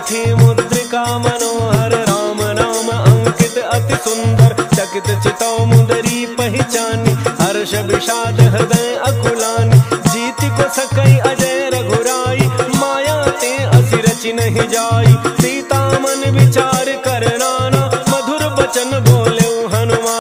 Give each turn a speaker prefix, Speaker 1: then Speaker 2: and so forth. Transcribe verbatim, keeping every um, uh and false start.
Speaker 1: बैठी मुद्रिका मनोहर, राम नाम अंकित अति सुंदर। चकित चितौ मुदरी पहचानी, हर्ष विषाद हृदय अकुलानी। जीति को सकई अजय रघुराई, माया ते असि रचि नहीं जाई। सीता मन विचार कर नाना, मधुर बचन बोले